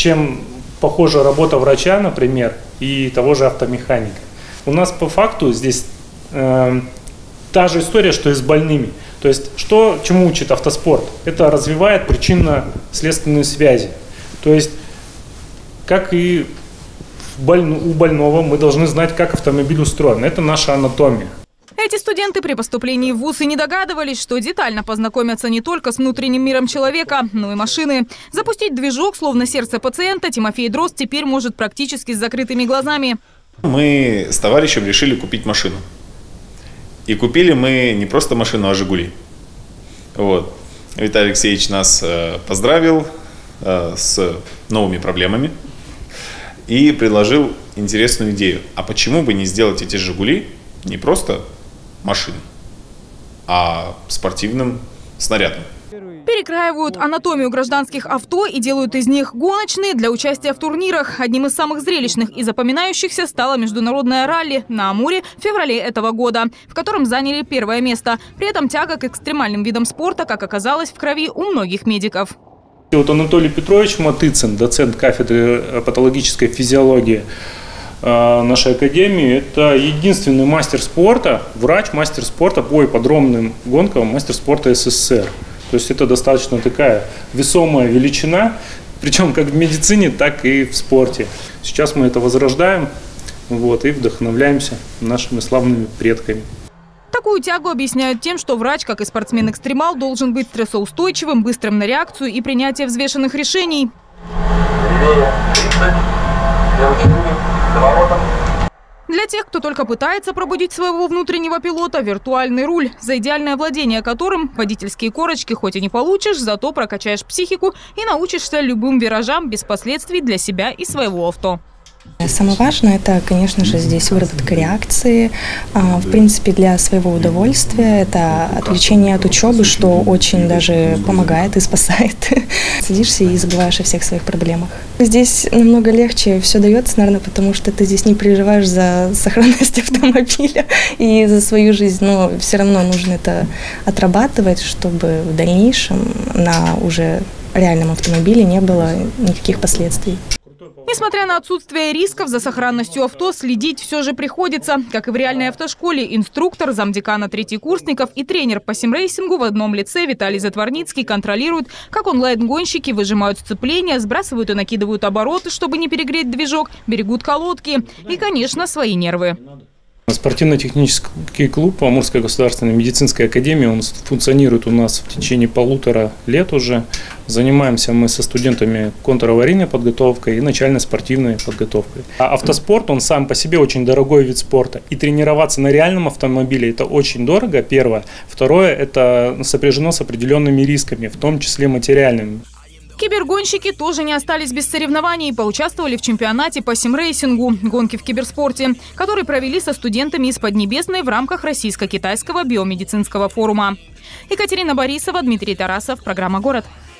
чем похожа работа врача, например, и того же автомеханика. У нас по факту здесь та же история, что и с больными. То есть, чему учит автоспорт? Это развивает причинно-следственные связи. То есть, как и у больного, мы должны знать, как автомобиль устроен. Это наша анатомия. Эти студенты при поступлении в вуз и не догадывались, что детально познакомятся не только с внутренним миром человека, но и машины. Запустить движок, словно сердце пациента, Тимофей Дрозд теперь может практически с закрытыми глазами. Мы с товарищем решили купить машину. И купили мы не просто машину, а «Жигули». Вот. Виталий Алексеевич нас поздравил с новыми проблемами и предложил интересную идею. А почему бы не сделать эти «Жигули» не просто машиной, а спортивным снарядом? Перекраивают анатомию гражданских авто и делают из них гоночные для участия в турнирах. Одним из самых зрелищных и запоминающихся стало международное ралли на Амуре в феврале этого года, в котором заняли первое место. При этом тяга к экстремальным видам спорта, как оказалось, в крови у многих медиков. Вот Анатолий Петрович Матыцын, доцент кафедры патологической физиологии нашей академии, это единственный мастер спорта, врач, мастер спорта по ипподромным гонкам, мастер спорта СССР. То есть это достаточно такая весомая величина, причем как в медицине, так и в спорте. Сейчас мы это возрождаем и вдохновляемся нашими славными предками. Такую тягу объясняют тем, что врач, как и спортсмен-экстремал, должен быть стрессоустойчивым, быстрым на реакцию и принятие взвешенных решений. Для тех, кто только пытается пробудить своего внутреннего пилота, виртуальный руль, за идеальное владение которым водительские корочки хоть и не получишь, зато прокачаешь психику и научишься любым виражам без последствий для себя и своего авто. Самое важное – это, конечно же, здесь выработка реакции. В принципе, для своего удовольствия это отвлечение от учебы, что очень даже помогает и спасает. Садишься и забываешь о всех своих проблемах. Здесь намного легче все дается, наверное, потому что ты здесь не переживаешь за сохранность автомобиля и за свою жизнь, но все равно нужно это отрабатывать, чтобы в дальнейшем на уже реальном автомобиле не было никаких последствий. Несмотря на отсутствие рисков, за сохранностью авто следить все же приходится. Как и в реальной автошколе, инструктор, замдекана третьекурсников и тренер по симрейсингу в одном лице Виталий Затворницкий контролируют, как онлайн-гонщики выжимают сцепления, сбрасывают и накидывают обороты, чтобы не перегреть движок, берегут колодки и, конечно, свои нервы. Спортивно-технический клуб Амурской государственной медицинской академии, он функционирует у нас в течение 1,5 лет уже. Занимаемся мы со студентами контраварийной подготовкой и начальной спортивной подготовкой. А автоспорт, он сам по себе очень дорогой вид спорта. И тренироваться на реальном автомобиле – это очень дорого, первое. Второе – это сопряжено с определенными рисками, в том числе материальными. Кибергонщики тоже не остались без соревнований и поучаствовали в чемпионате по симрейсингу «Гонки в киберспорте», который провели со студентами из Поднебесной в рамках Российско-Китайского биомедицинского форума. Екатерина Борисова, Дмитрий Тарасов. Программа «Город».